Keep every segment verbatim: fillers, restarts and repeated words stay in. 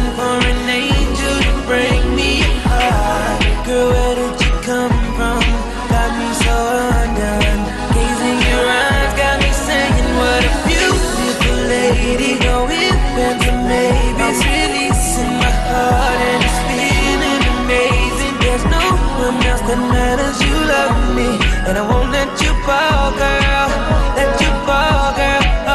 for an angel to bring me high. Girl, where did you come from? Got me so undone. Gazing your eyes got me saying, what a beautiful lady. Going back to maybe I'm releasing my heart and it's feeling amazing. There's no one else that matters. You love me, and I won't let you fall, girl. Let you fall, girl. Oh,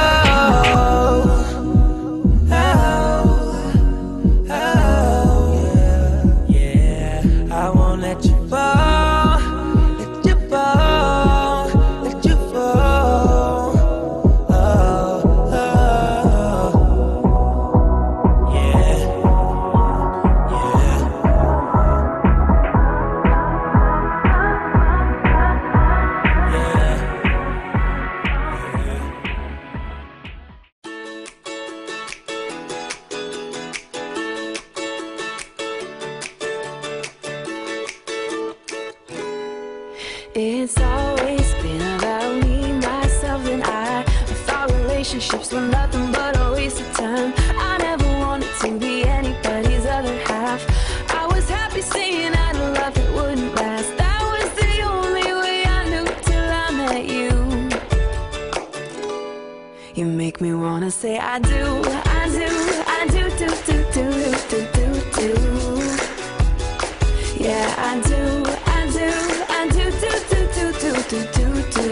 oh, oh, yeah, yeah. I won't let you fall, let you fall, let you fall. Oh, oh, yeah, yeah. It's always been about me, myself, and I. I thought relationships were nothing but a waste of time. I never wanted to be anybody's other half. I was happy saying I had love that wouldn't last. That was the only way I knew till I met you. You make me wanna say I do, I do, I do, do, do, do, do, do, do. Yeah, I do, I do, I do, do, do, do, do, do, do, do.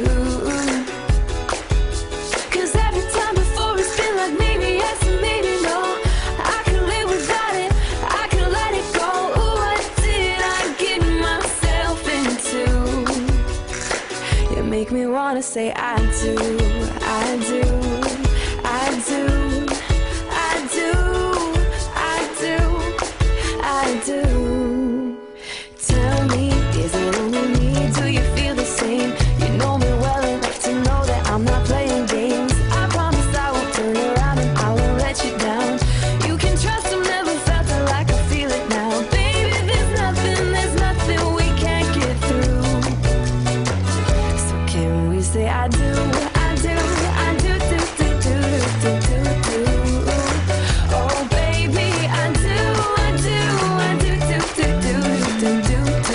Cause every time before it's been like maybe yes and maybe no. I can live without it, I can let it go. Ooh, what did I get myself into? You make me wanna say I do, I do, I do, I do, I do, I do. Tell me, is it only me? Do you feel the same? You know me well enough to know that I'm not playing games. I promise I won't turn around and I won't let you down. You can trust I've never felt it like I feel it now. Baby, there's nothing, there's nothing we can't get through. So can we say I do, I do, I do, do, do, do, do, do, do. Oh baby, I do, I do, I do, do, do, do, do, do, do.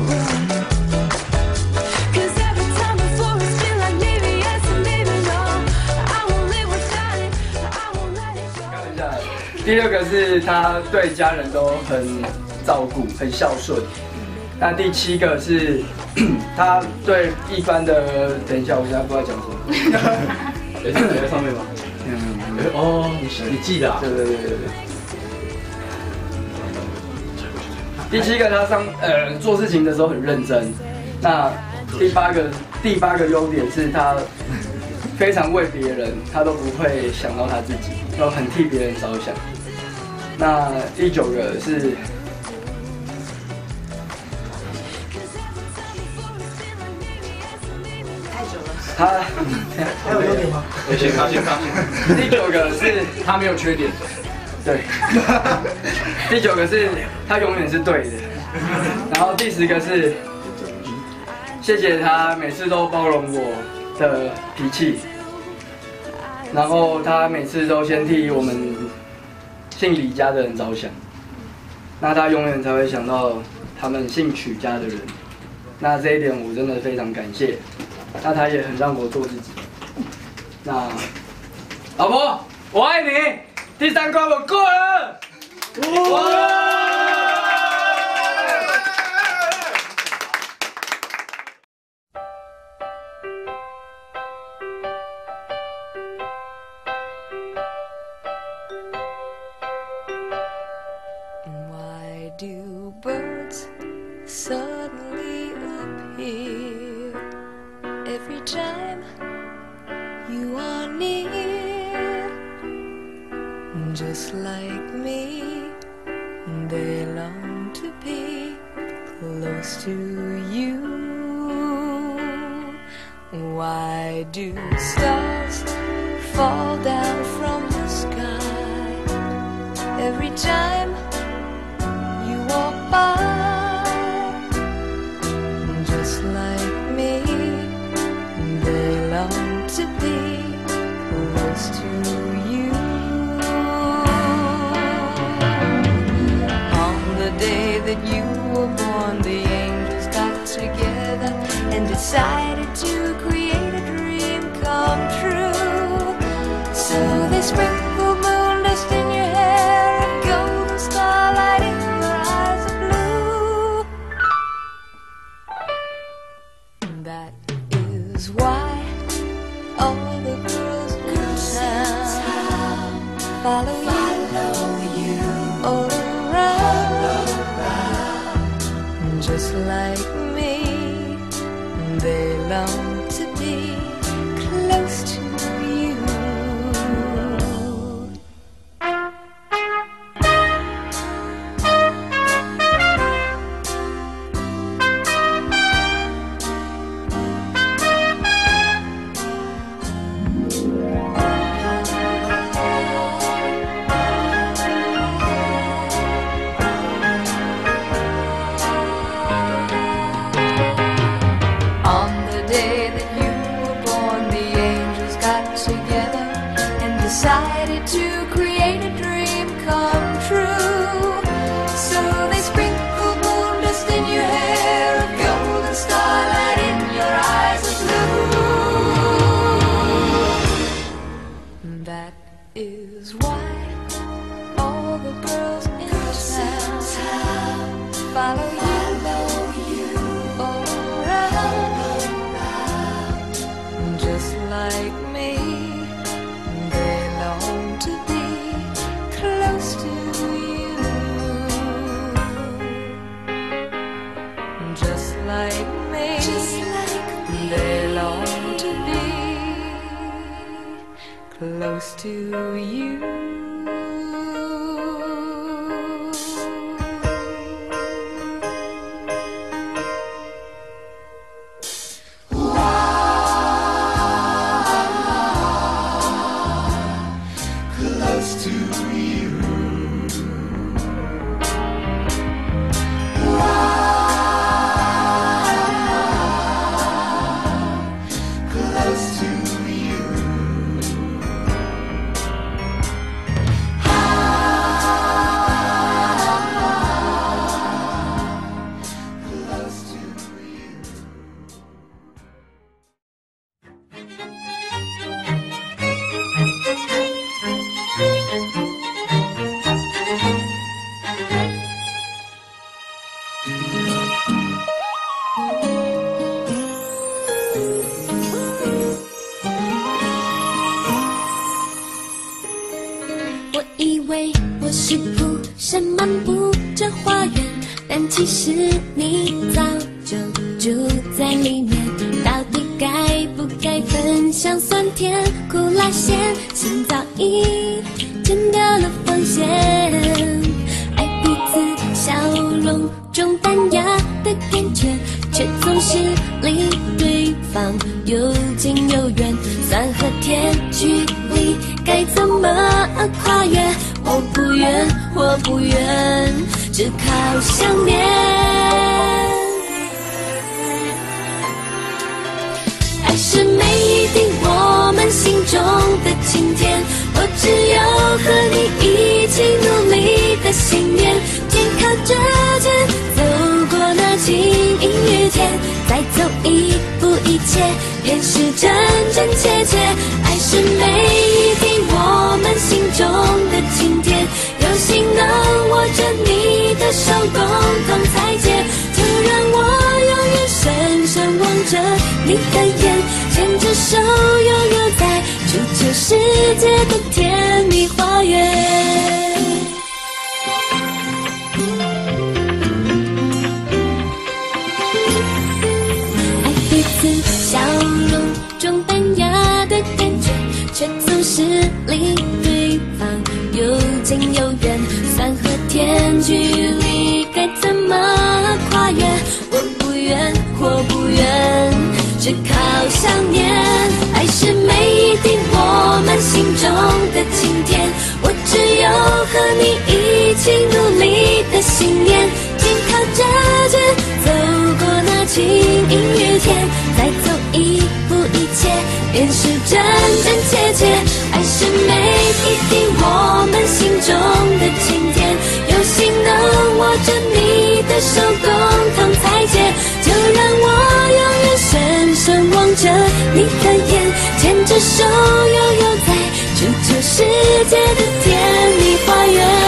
Cause every time before it's been like maybe yes and maybe no. I won't live without it, I won't let it go. 看一下，第六个是他对家人都很照顾，很孝顺。那第七个是他对一般的，等一下，我现在不知道讲什么。 写在上面吗？ 嗯， 哦，你你记的啊？ 对对对对对。第七个他上呃做事情的时候很认真。那第八个第八个优点是他非常为别人，他都不会想到他自己，都很替别人着想。那第九个是。他还有优点吗？ 我先发先发。 第九个是他没有缺点。 对。第九个是他永远是对的。然后第十个是谢谢他每次都包容我的脾气，然后他每次都先替我们姓李家的人着想，那他永远才会想到他们姓曲家的人。那这一点我真的非常感谢。那他也很让我做自己。那老婆，我爱你。第三关我过了。哇！ Do birds suddenly appear every time you are near? Just like me, they long to be close to you. Why do stars fall down from the sky every time walk by? Just like me, they long to be close to you. decided to create a dream come true. So they sprinkle moon dust in your hair, a golden starlight in your eyes of blue. That is why all the girls in town follow you all around. Just like me, they long to be close to you. On the day that you were born, the angels got together and decided to create a dream come true. So they sprinkled moon dust in your hair, a golden starlight in your eyes of blue. That is why all the girls in town follow you all around. Just like me, they long to be close to you. Just like me, they long to be close to you. Close to you. Close to you. Close to you. 我以为我是仆人漫步这花园，但其实你早就住在里面。到底该不该分享酸甜苦辣咸？心早已剪掉了防线，爱彼此笑容中淡雅的感觉，却总是离对方又近又远。酸和甜距离该怎么跨越？我不愿，我不愿，只靠想念。爱是每一滴我们心中的晴天，我只有和你一起努力的信念，肩靠着肩走过那晴阴雨天，再走一步一切便是真真切切。爱是每一滴我们心中的晴天，有心能握着你的手共同采撷，就让我永远深深望着你的眼，牵着手悠悠在初秋世界的甜蜜花园。笑容中淡雅的感觉，却总是离对方又近又远。酸和甜距离该怎么跨越？我不愿，我不愿，只靠想念。爱是每一滴我们心中的晴天，我只有和你一起努力的信念，肩靠着肩走过那晴阴雨天，再走一步一切便是真真切切。爱是每一滴我们心中的晴天，有心能握着你的手共同采撷，就让我永远深界的甜蜜花园。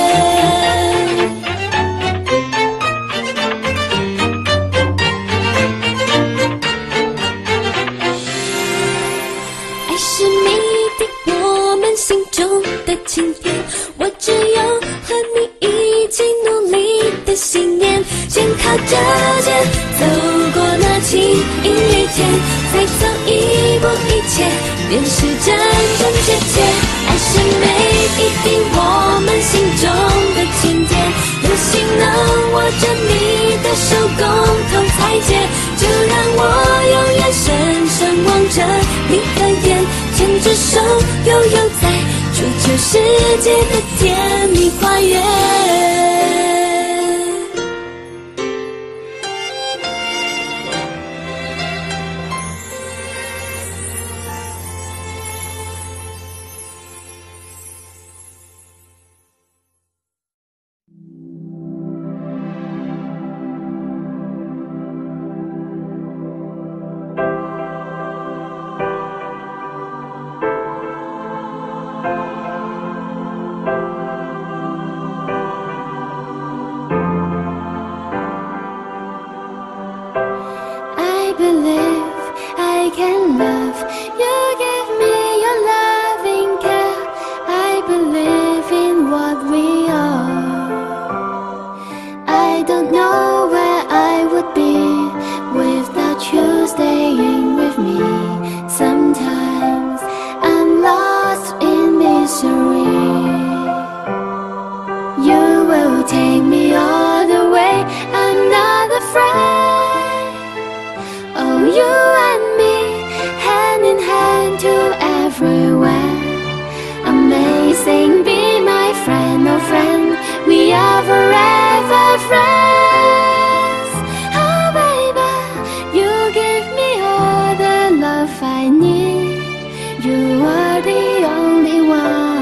爱是谜底，我们心中的晴天。我只有和你一起努力的信念，肩靠着肩，走过那晴阴雨天，再走一步一切，便是真真切切。爱是每一滴我们心中的情节，有幸能握着你的手，共同裁剪。就让我永远深深望着你的眼，牵着手悠悠在追求世界的甜蜜花园。I believe I can love you, give me your loving care. I believe in what we are. I don't know where I would be without you staying with me. Sometimes I'm lost in misery. You will take me all the way, I'm not afraid. Oh, you and me, hand in hand to everywhere. Amazing, be my friend, oh friend, we are forever friends. Oh baby, you give me all the love I need. You are the only one.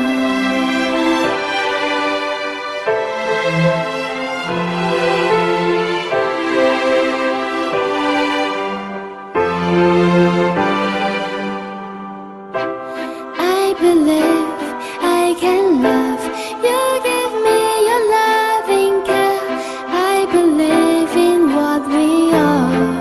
I believe I can love you, give me your loving care. I believe in what we are.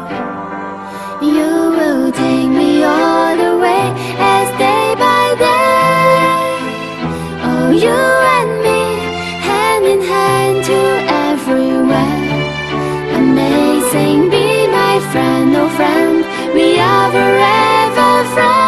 You will take me all the way as day by day. Oh, you and me, hand in hand to everywhere. Amazing, be my friend, oh friend, we are forever friends.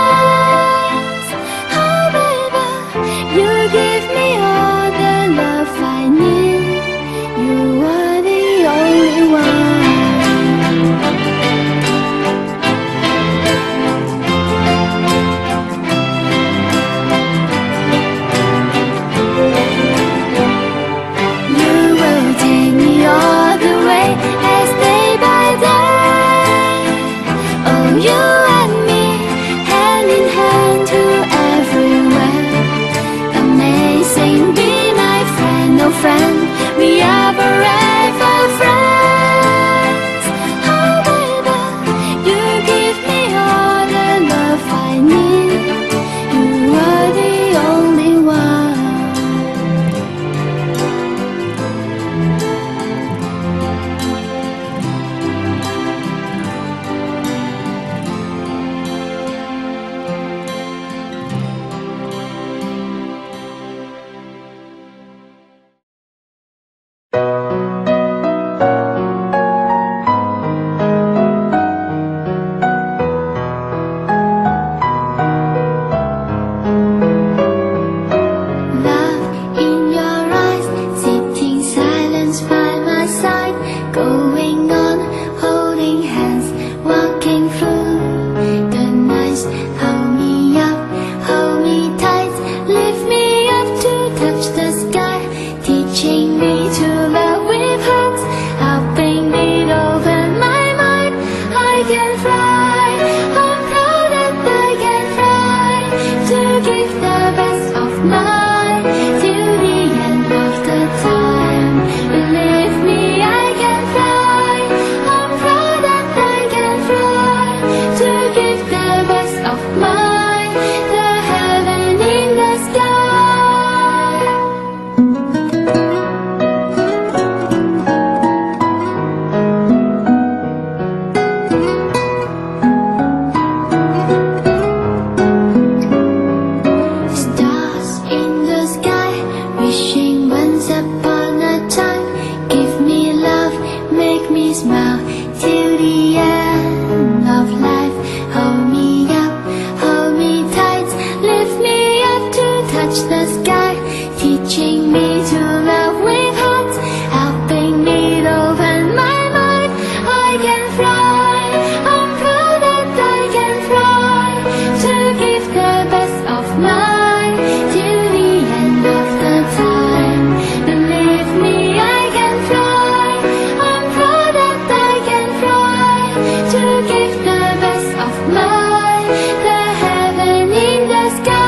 Once upon a time, give me love, make me smile till the end of life. Hold me up, hold me tight, lift me up to touch the sky, teaching me to love with heart, helping me to open my mind. I can fly, I'm proud that I can fly, to give the best of mine till the end of the time. Believe me, I can fly, I'm proud that I can fly, to give the best of mine, the heaven in the sky.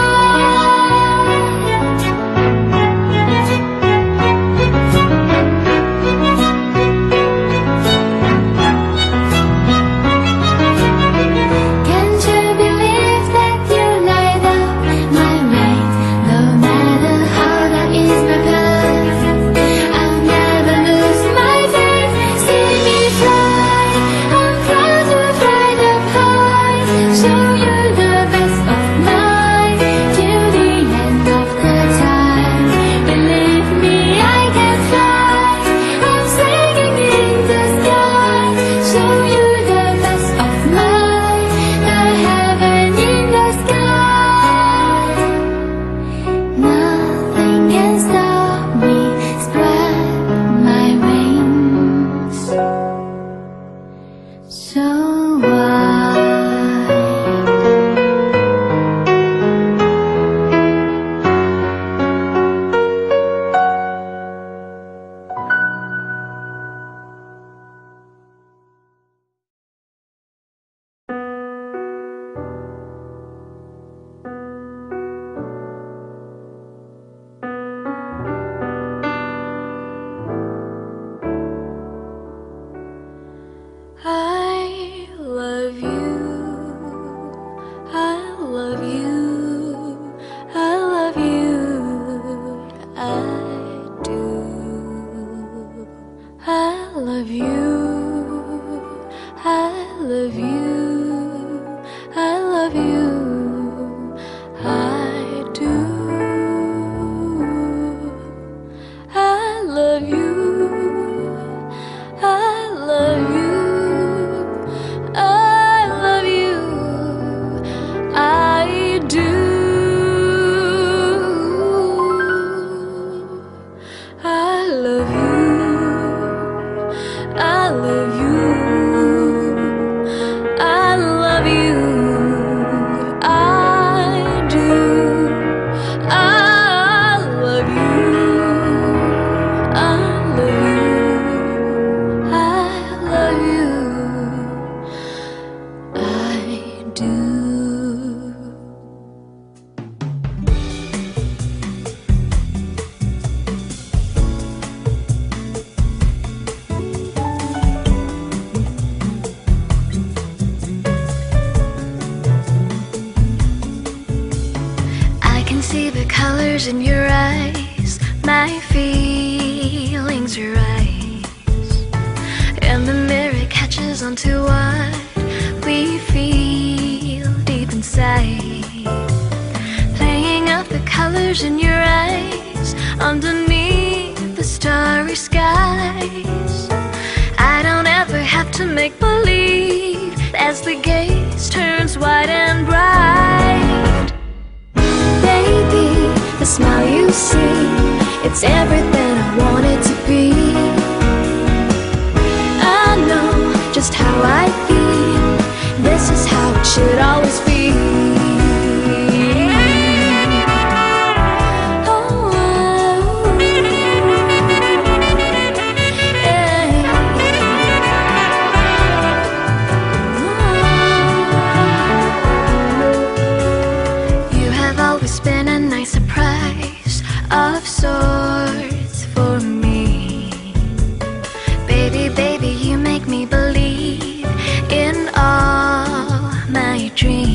Can't you believe that you light up my way? No matter how dark is my path, I'll never lose my faith. See me fly, I'm proud to fly up high, show you the best of mine till the end of the time. Believe me, I can fly, I'm singing in the sky, show you the best of mine, the heaven in the sky. Nothing can stop me, spread my wings. So wide. I love you, I love you, I love you, I do. I love you, I love you, I love you, I do. I love you, I love you. I love you, I do. I love you, I love you, I love you, I do. I love you, I love you, I love you, I do. I can see the colors in your eyes, my feelings rise, and the mirror catches onto what we feel deep inside, playing out the colors in your eyes underneath the starry skies. I don't ever have to make believe as the gaze turns wide and bright. Baby, the smile you see, it's everything I want it to be. I know just how I feel, this is how it should always be. You have always been a nice surprise of sorts for me. Baby, baby, you make me believe in all my dreams.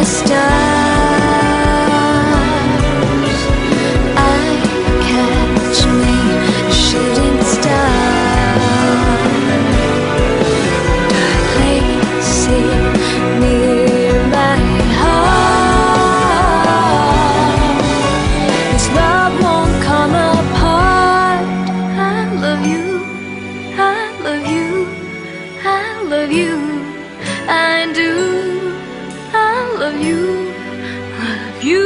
stars. I catch me a shooting star. Near my heart, this love won't come apart. I love you, I love you, I love you, I do. I love you, I love you.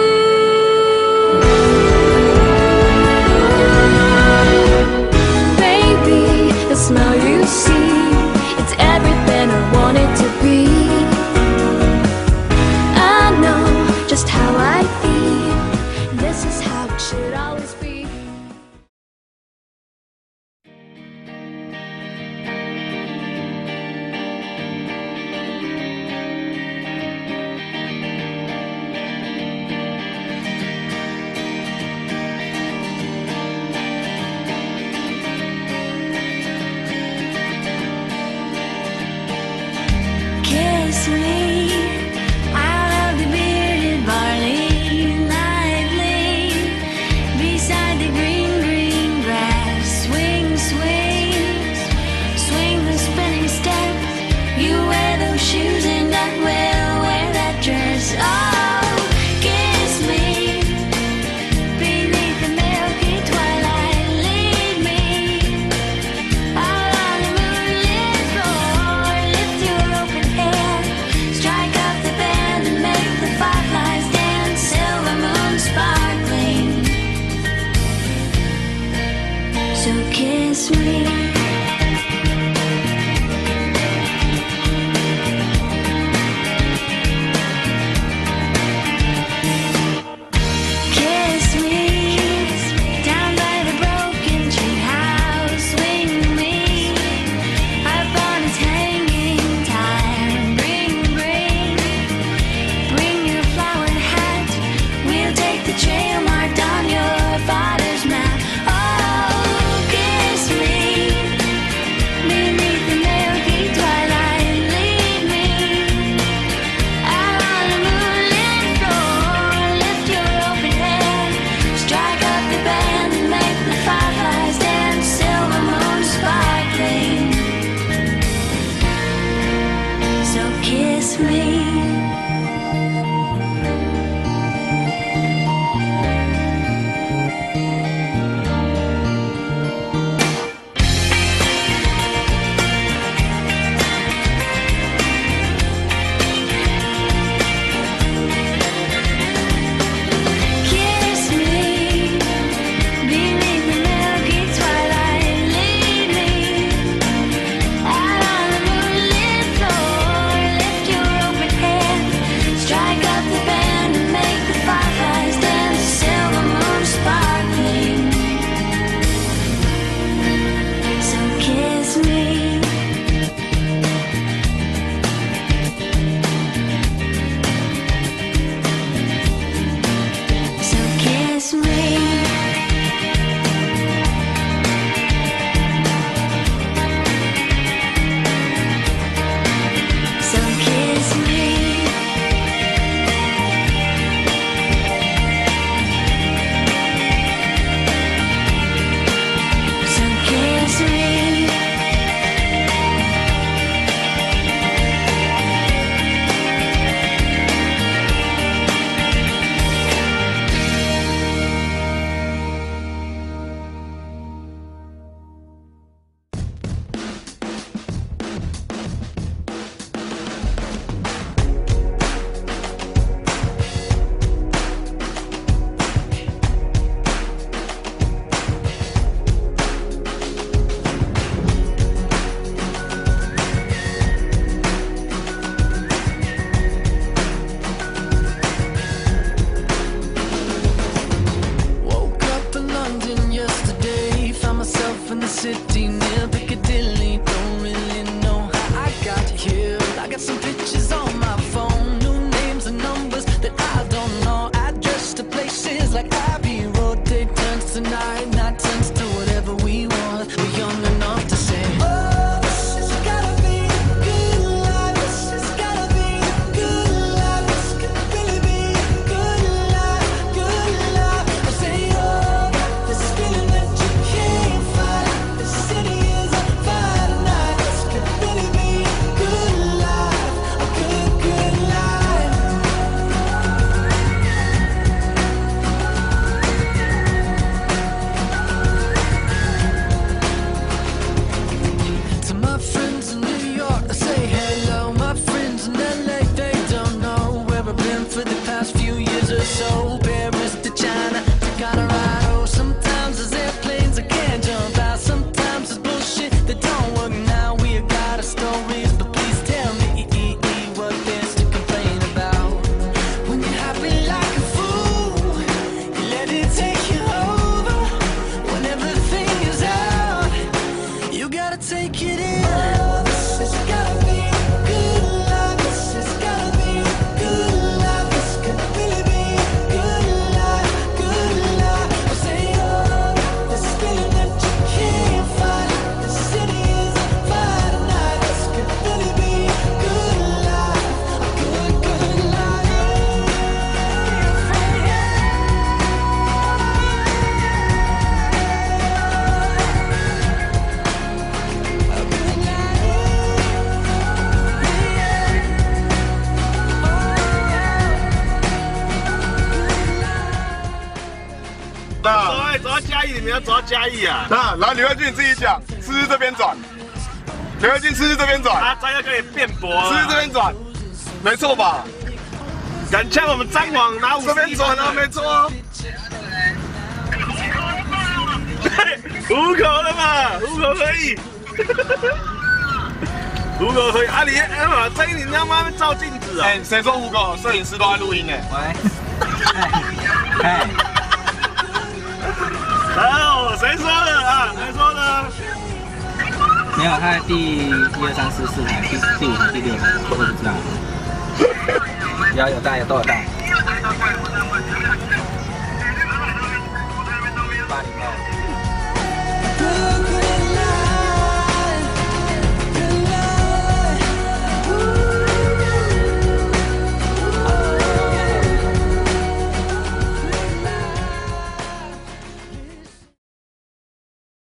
Baby, the smile you see, it's everything I want it to be. I know just how I feel. This is how it should always be. Kiss me out of the bearded barley, lively beside the green, green grass. Swing, swing, swing the spinning step. You wear those shoes and I will wear that dress. Oh, kiss me beneath the milky twilight. Lead me out on the moonlit floor. Lift your open hand, strike up the band and make the fireflies dance. Silver moon sparkling, so kiss me. so Paris to China to Colorado. Sometimes there's airplanes I can't jump out. Sometimes it's bullshit that don't work. Now we got our stories, but please tell me what there's to complain about. When you're happy like a fool, you let it take you over. When everything is out, you gotta take it in. This has gotta be good life. This has gotta be good life. This could really be good life, good life. I say, oh, this feeling that you can't fight. The city is on fire tonight. This could really be good life, a good, good life. 走哎，走到嘉义，你们要走到嘉义啊！ 那来刘慧君你自己讲，试试这边转。刘慧君试试这边转， 啊，张要可以辩驳了。 试试这边转，没错吧？ 敢呛我们张网拿五这边转啊，没错啊。 虎口了嘛，虎口可以，虎口可以。啊，你哎嘛，这你他妈照镜子啊！ 哎，谁说虎口？摄影师都在录音呢。 喂，哎， 哦，谁说的啊？谁说的？ 没有，他在第一二三四四台，第第五台、第六台，我都不知道。有有带，有都有带。